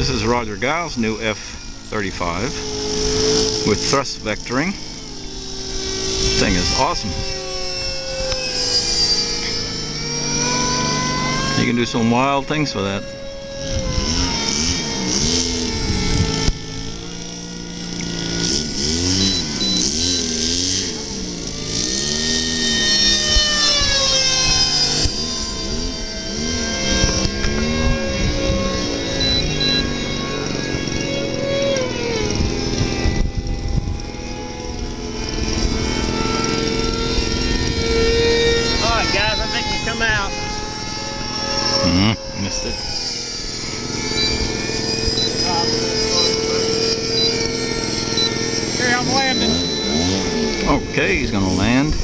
This is Roger Geil's new F-35 with thrust vectoring. This thing is awesome. You can do some wild things with that. Come out. Missed it. Okay, I'm landing. Okay, he's gonna land.